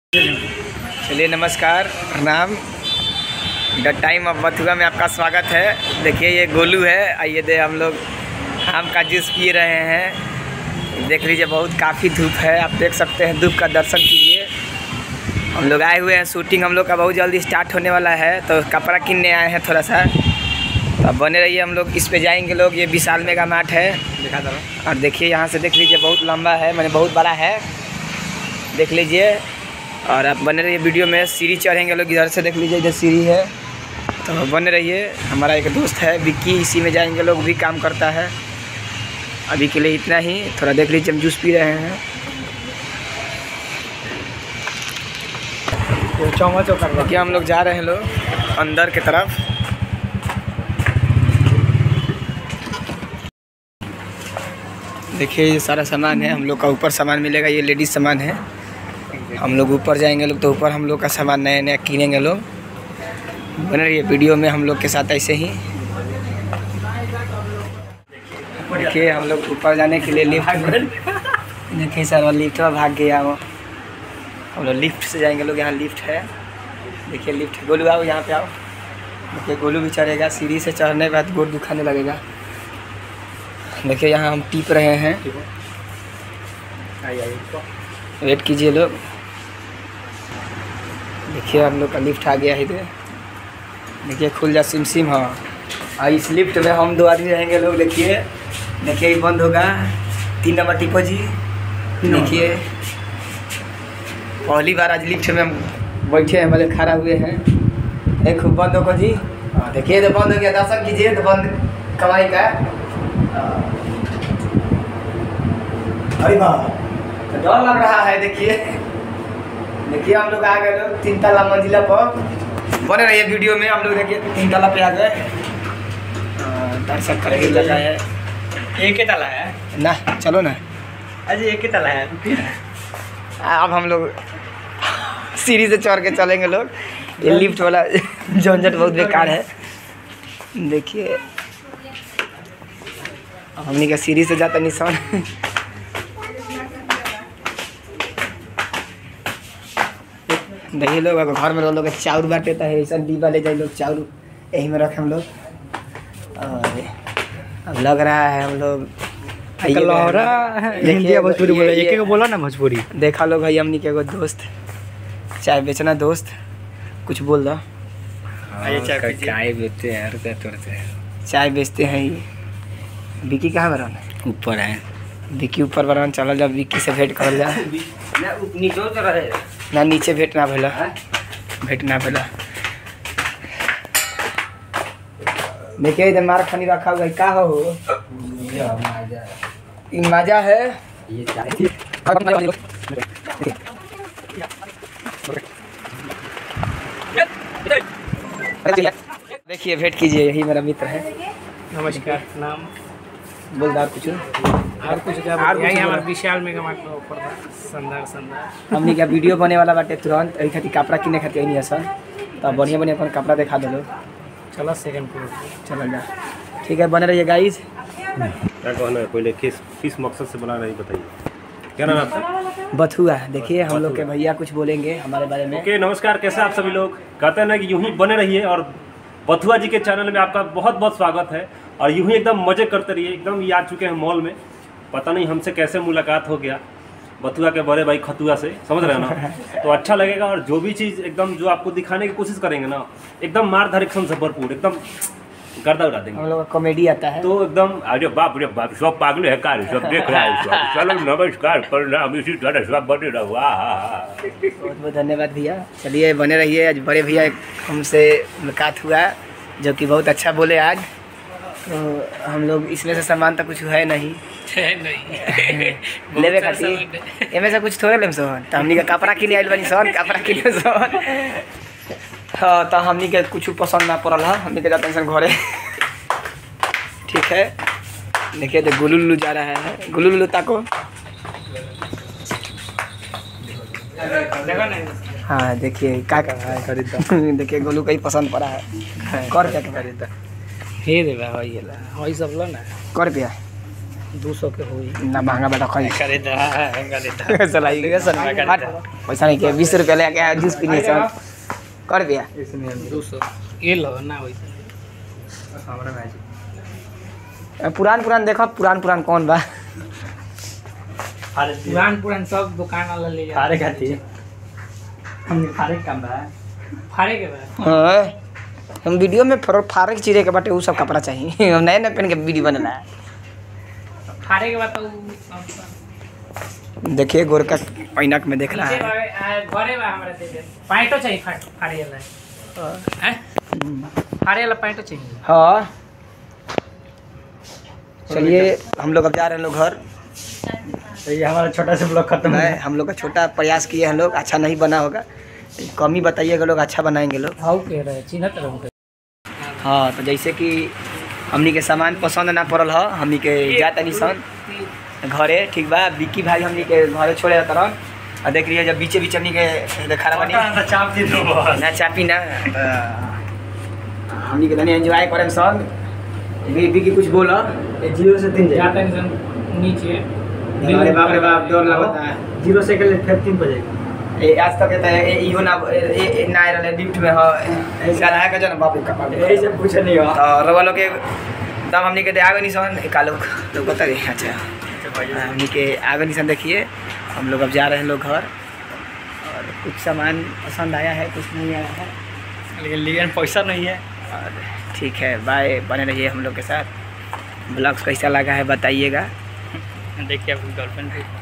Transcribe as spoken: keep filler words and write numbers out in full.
चलिए नमस्कार, प्रणाम। द टाइम ऑफ बथुआ में आपका स्वागत है। देखिए ये गोलू है। आइए दे हम लोग आम का जूस पी रहे हैं। देख लीजिए बहुत काफ़ी धूप है, आप देख सकते हैं। धूप का दर्शन कीजिए। हम लोग आए हुए हैं, शूटिंग हम लोग का बहुत जल्दी स्टार्ट होने वाला है, तो कपड़ा किनने आए हैं थोड़ा सा। तो अब बने रहिए, हम लोग इस पे जाएंगे लोग। ये विशाल मेगा मार्ट है, दिखा दो। और देखिए यहाँ से देख लीजिए, बहुत लंबा है, मैंने बहुत बड़ा है, देख लीजिए। और आप बने रहिए वीडियो में। सीढ़ी चढ़ेंगे लोग, इधर से देख लीजिए, इधर सीढ़ी है, तो बने रहिए। हमारा एक दोस्त है विक्की, इसी में जाएंगे लोग, भी काम करता है। अभी के लिए इतना ही। थोड़ा देख लीजिए, हम जूस पी रहे हैं। क्या हम लोग जा रहे हैं लोग अंदर की तरफ। देखिए ये सारा सामान है हम लोग का। ऊपर सामान मिलेगा, ये लेडीज़ सामान है। हम लोग ऊपर जाएंगे लोग, तो ऊपर हम लोग का सामान नया नया किनेंगे लोग। बने रहिए वीडियो में हम लोग के साथ ऐसे ही। देखिए हम लोग ऊपर जाने के लिए लिफ्ट, देखिए सर लिफ्ट में भाग गया वो। हम लोग लिफ्ट से जाएंगे लोग, यहाँ लिफ्ट है। देखिए लिफ्ट। गोलू आओ यहाँ पे आओ। देखिए गोलू भी चढ़ेगा। सीढ़ी से चढ़ने के बाद गोड़ दुखाने लगेगा। देखिए यहाँ हम टिप रहे हैं, वेट कीजिए लोग। देखिए हम लोग का लिफ्ट आ गया है इधर। देखिए खुल जा सिम सिम। हाँ, और इस लिफ्ट में हम दो आदमी रहेंगे लोग। देखिए देखिए बंद होगा। तीन नंबर टिपो जी। देखिए पहली बार आज लिफ्ट में हम बैठे हैं, मतलब खड़ा हुए हैं। एक खूब बंद होगा जी। देखिए तो बंद हो गया, दर्शन कीजिए। तो बंद कमाई का। अरे वाह, डर लग रहा है। देखिए देखिए हम लोग आ गए लोग तीन तला मंजिला पर। बने रहिए वीडियो में। हम लोग देखिए तीन तला पे आ गए। दर्शक करके जगह है। एक ही तला है ना, चलो ना। अजी एक ही तला है। अब हम लोग सीढ़ी से चढ़ के चलेंगे लोग। ये लिफ्ट वाला झंझट बहुत बेकार है। देखिए हमने क्या सीढ़ी से जाता निशान। देखिए लोग घर में लोग चाउर बांटेता है, ऐसा डिब्बा ले जाए लोग, चाउर यही में रखे हम लोग। और अब लग रहा है हम लोग भोजपुरी बोला, एक एक बोला ना भोजपुरी। देखा लोग भाई, हमनी के एगो दोस्त चाय बेचना दोस्त, कुछ बोल दो। चाय बेचते हैं, तोड़ते हैं, चाय बेचते हैं। ये विक्की कहाँ बना? ऊपर है विक्की ऊपर बना। चल जब विक्की से भेंट कर जा। ना नीचे भेंट ना भला, भेंट ना भला। देखिए इधर मार खानी रखा हुआ है। का हो ये मजा है। देखिए भेंट कीजिए, यही मेरा मित्र है। नमस्कार, नाम बोल दार कुछ और कुछ क्या हमारे विशाल मेगा मार्ट में ऊपर संदर संदर हमनी का वीडियो बने वाला बाटे तुरंत। एही खातिर कपड़ा किने खातिर नहीं है सर, तो बढ़िया बढ़िया अपन कपड़ा दिखा दो। चलो सेकंड फ्लोर चलो जा, ठीक है। बने रहिए गाइस। क्या कहना है पहले, किस किस मकसद से बना रही बताइए। क्या नाम आपका? बथुआ। देखिए हम लोग के भैया कुछ बोलेंगे हमारे बारे में। ओके नमस्कार, कैसे आप सभी लोग। कहते हैं ना कि यूं ही बने रहिए, और बथुआ जी के चैनल में आपका बहुत बहुत स्वागत है। और यूं ही एकदम मजे करते रहिए। एकदम ये आ चुके हैं मॉल में, पता नहीं हमसे कैसे मुलाकात हो गया बथुआ के बड़े भाई खतुआ से, समझ रहे हैं ना। तो अच्छा लगेगा। और जो भी चीज़ एकदम जो आपको दिखाने की कोशिश करेंगे ना, एकदम मार धार एक्शन से भरपूर, एकदम गर्दा उड़ा देंगे। हम लोग का कॉमेडी आता है, तो एकदम अरे बाप रे बाप, सब पागल है कार, सब देख रहा है सब। चलो नमस्कार, प्रणाम, इसी तरह सब बने रहो। बहुत बहुत धन्यवाद भैया। चलिए बने रहिए। आज बड़े भैया हमसे मुलाकात हुआ, जो कि बहुत अच्छा बोले आज। तो हम लोग इसमें से सामान तो कुछ है नहीं नहीं लेवे खातिर एमे से कुछ थोड़े लेम सोहन। तो हमनी का कपड़ा किने आइल बनी सोहन, कपड़ा किने सोहन। हाँ, तो हमनी के कुछ पसंद ना पड़ल है, हमनी के जाते हैं घरे। ठीक है। देखिए तो गुलुल्लू जा रहा है। गुलुल्लू ताको। हाँ देखिए क्या कर रहा है, खरीदा। देखिए गोलू का ही पसंद पड़ा है। कर क्या खरीदा? हे देवा होई ला होई सब लो ना। कर रुपया दो सौ के हुई ना महंगा बेटा खाई खरीदा चलाई गया सर हट, पैसा नहीं किया बीस रुपया लेके आया जूस पीने सर कर दिया दो सौ ये लो ना वही पुरान पुरान देखो पुरान पुरान कौन बा पुरान पुरान सब दुकान वाला ले जा फारे खाती हमने फारे काम बा फाड़े के बाद हाँ हम वीडियो में फरो फारे के चीरे के बाटे वो सब कपड़ा चाहिए हम नए नए पहन के वीडियो बनना है फाड़े के बाद तो देखिए गोर का पैनक में देख रहा है घरे बा हमरा दे दे पैंटो चाहिए फाड़े वाला हैं फाड़े वाला पैंटो चाहिए। हाँ चलिए हम लोग अब जा रहे हैं लोग घर। तो ये हमारा छोटा सा ब्लॉग खत्म है है। हम लोग का छोटा प्रयास किए हैं लोग, अच्छा नहीं बना होगा, कमी बताइएगा लोग, अच्छा बनाएंगे लोग। हाउ कह रहे चिन्हत रहूं। हाँ तो जैसे कि हमनी के सामान पसंद ना पड़ल है, हमनी के जाता नहीं सन घरे, ठीक बा। बिक्की भाई हमनी के घरे छोड़े तरह और देख लीजिए जब बीचे बीच हमनी के खड़ा बनी चाप दी दो ना चापी ना हमनी के तनी एंजॉय करें सन। बिक्की कुछ बोला जीरो से तीन जाए जाता नहीं सन नीचे। अरे बाप रे बाप डर लगता है। जीरो से कर फिर तीन बजे ए आज तक तो इहो ना ए ना रहले लिफ्ट में ह ऐसा रहा के जन बाप रे कपाल यही से पूछ नहीं हो तो रवा लोग के तब हमनी के आगे निशान कालो तो बता रहे। अच्छा हमनी के आगे निशान देखिए। हम लोग अब जा रहे हैं लोग घर और कुछ सामान पसंद आया है, कुछ नहीं आया है, लेकिन लेकिन पैसा नहीं है। और ठीक है बाय, बने रहिए हम लोग के साथ। ब्लॉग्स कैसा लगा है बताइएगा। देखिए अपनी गर्लफ्रेंड